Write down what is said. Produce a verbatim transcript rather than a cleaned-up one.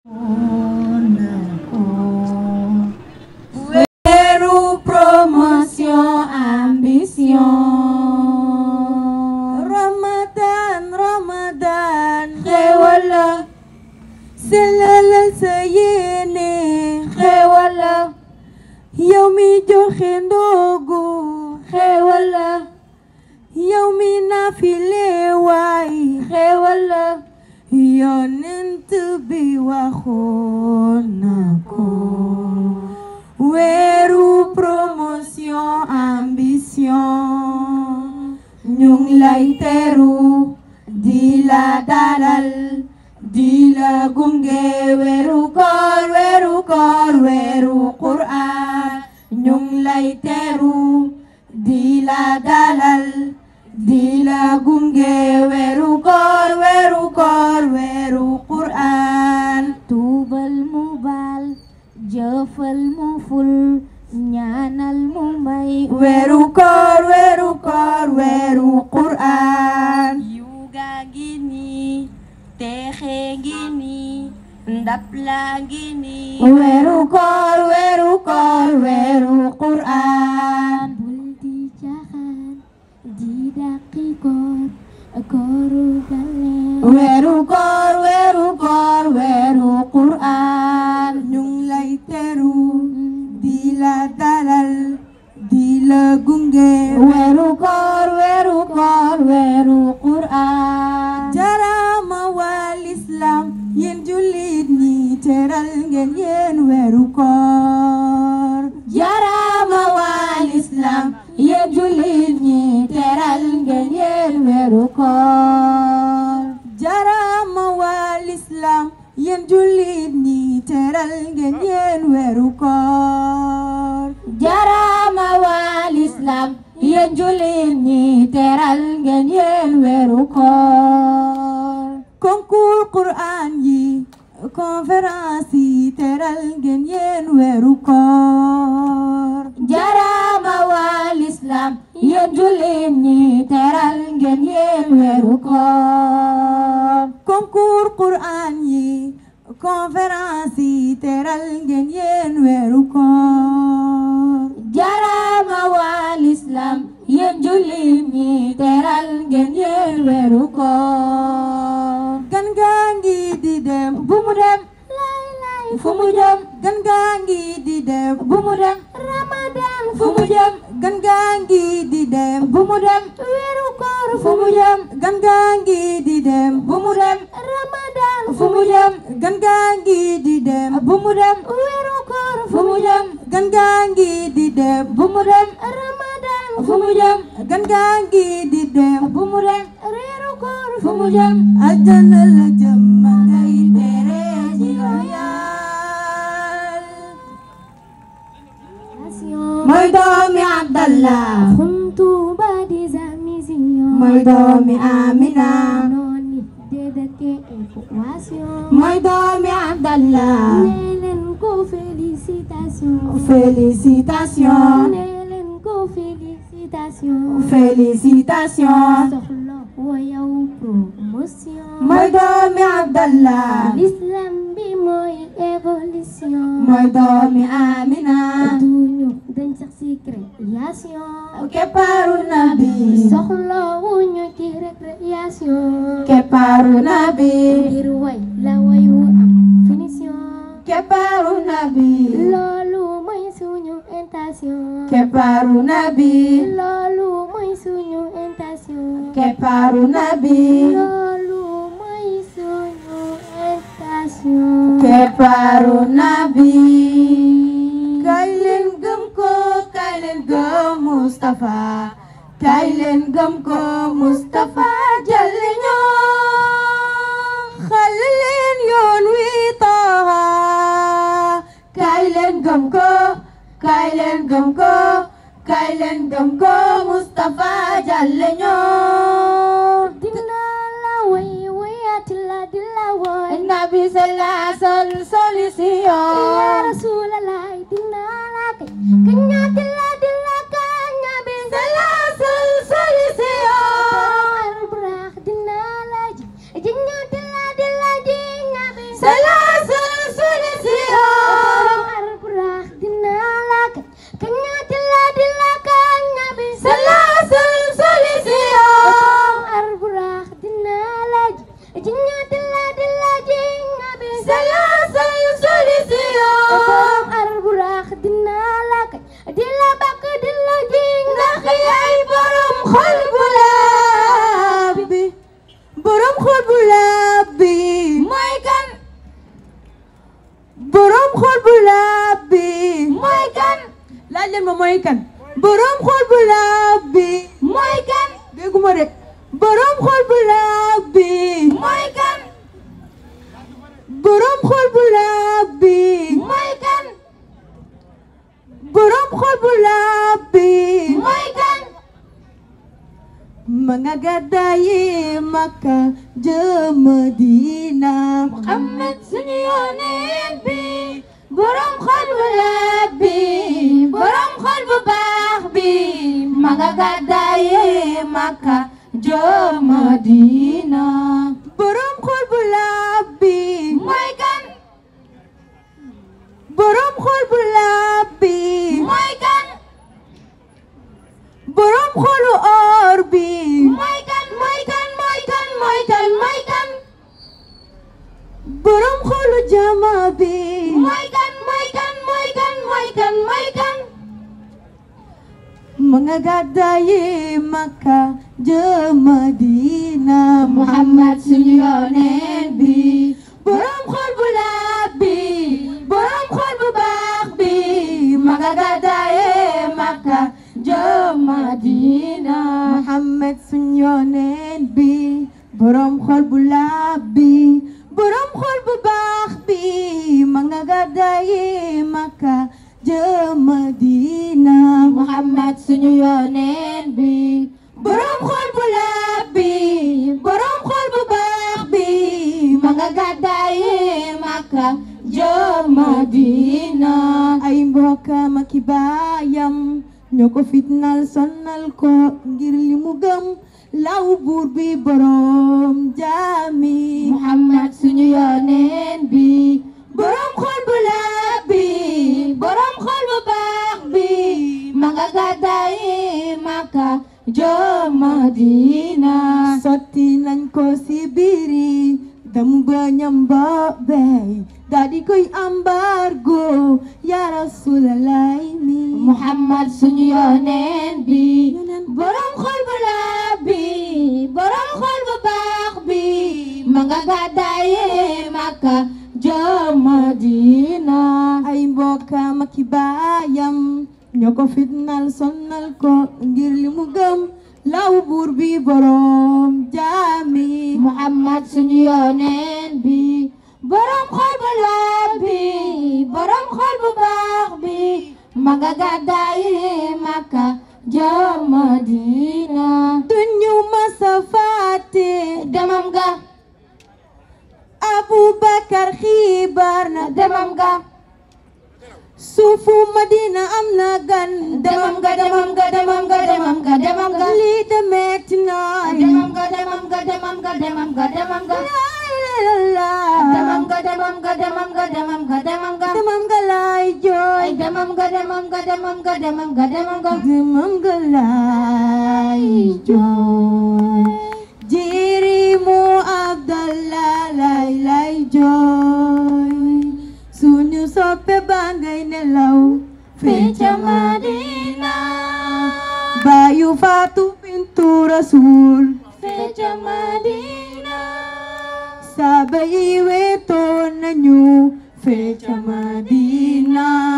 Weru promotion ambition. Ramadan Ramadan xewal la sellalal sa yéene xewal la yow mi joxe ndogu xewal la yow mi nafile waay xewal la yonent bi waxoon na ko. Weeru promotion ambition ñu ngi lay teru di la dalal di la gunge. weeru koor weeru koor weeru Qur'an ñu ngi lay teru di la dalal di la gunge. weeru koor weeru koor weeru Qur'an tuubal mu baal jëfal mu ful ñaanal mu may. weeru koor weeru koor weeru Qur'an yuga ngi nii texe ngi nii ndap la ngi nii. weeru koor weeru koor weeru Qur'an bul di caaxaan di daqi koor kooru gale. weeru koor weeru koor weeru Qur'an ñu ngi lay teru di la dalal di la gunge. weeru koor weeru koor weeru Qur'an jarama wal islam yéen jullit ñi teral ngeen yéen weeru koor. jarama wal islam yéen jullit ñi teral ngeen yéen weeru koor. jarama wal islam yéen jullit ñi teral ngeen yéen weeru koor. jarama wal islam yéen jullit ñi teral ngeen yéen weeru koor. concours Qur'an yi conférence yi teral ngeen yéen weeru koor. jarama wal islam yéen jullit ñi teral ngeen yéen weeru koor. concours Qur'an yi conférence yi teral ngeen yéen weeru koor. jarama wal islam yéen jullit ñi teral ngeen yéen weeru koor. gan gaa ngi di dem bu mu dem lay lay fu mu jëm. gan gaa ngi di dem bu mu dem Ramadan fu mu jëm. gan gaa ngi di dem bu mu dem weeru koor fu mu jëm. gan gaa ngi di dem bu mu dem Ramadan fu mu jëm. gan gaa ngi di dem bu mu dem weeru koor fu mu jëm. gan gaa ngi di dem bu mu dem Ramadan fu mu jëm. gan gaa ngi di dem bu mu dem weeru koor fu mu jëm. àjjana la jëm ma ngay tere ci loyal. mooy doomi Abdallah Xuntu ba di zamizion mooy doomi Amina noni dedeke équation mooy doomi Abdallah. nee leen ko félicitation Félicitations nee leen ko félicitation Félicitations soxla wa yow promotion mooy doomi Abdallah. l'islam bi mooy évolution mooy doomi Amina duñu dañ sax ci création keppaaru nabi soxla wuñu ci récréation keppaaru nabi ngir way la wayu am finition keppaaru nabi loolu mooy suñu intention keppaaru nabi loolu mooy suñu intention keppaaru nabi loolu mooy suñu intention keppaaru nabi. kay leen gëm ko kay leen gëm Mustafa kay leen gëm ko Mustafa jalli ñoo xal leen yoon wi Taha. kay leen gëm ko kay leen gëm ko kay leen gëm ko Mustafa jalli ñoo. dina la way wayati la dila way Nabi sallallahu solution ya Rasulallah dina la kay kanya dila dila kanya bi salasul solution arbrakh dina la ji jinya dila dila jinya bi salasul leen ma mooy kan borom xol bu laab bi mooy kan dégguma de borom xol bu laab bi mooy kan borom xol bu laab bi mooy kan borom xol bu laab bi mooy kan ma nga gàddaayi Makka jëm Madina Muhammad suñu yonent bi borom xol bu laab bi borom xol bu baax bi ma nga gàddaayi Makka jëm Madina borom xol bu laab bi mooy kan borom xol bu laab bi mooy kan borom xolu or bi mooy kan mooy kan mooy kan mooy kan mooy kan borom xolu jama bi mooy kan mooy kan mooy kan mooy kan mooy kan ma nga gàddaayi Makka jëm Madina Muhammad suñu yonent bi borom xol bu laab bi borom xol bu baax bi ma nga gàddaayi Makka jëm Madina Muhammad suñu yonent bi borom xol bu laab bi borom xol bu baax bi ma nga gàddaayi Makka jëm Madina Muhammad suñu yonent bi borom xol bu laab bi borom xol bu baax bi ma nga gàddaayi Makka jëm Madina ay mbokkam ak baayam ñoo ko fitnal sonnal ko ngir li mu gëm law buur bi borom jaami Muhammad suñu yonent bi borom xol bu laab bi borom xol bu baax bi ma nga gàddaayi Makka jëm Madina sotti nañ ko si biiri damu bañam ba bey daa di koy embargo ya Rasulallah mi Muhammad suñu yonent bi borom xol bu laab bi borom xol bu baax bi ma nga gàddaayi Makka jëm Madina ay mbokkam ak baayam ñoo ko fitnal sonnal ko ngir li mu gëm law buur bi borom jaami Muhammad suñu yonent bi borom xol bu laab bi borom xol bu baax bi ma nga gàddaayi Makka jëm Madina duñu masa fàtte demam ga Abubakar xibaar na demam ga suufu Madina am na gan demam ga demam ga demam ga demam ga demam ga lii de metti na demam ga demam ga demam ga demam ga demam ga demam ga demam ga demam ga demam ga demam ga demam ga lay jooy demam ga demam ga demam ga demam ga demam ga demam ga lay jooy jirimu Abdallah lay lay jooy suñu soppe ba ngay nelaw fii ca Madina bayu Faatu bintu Rasul fii ca Madina saaba yi wetoon nañu fii ca Madina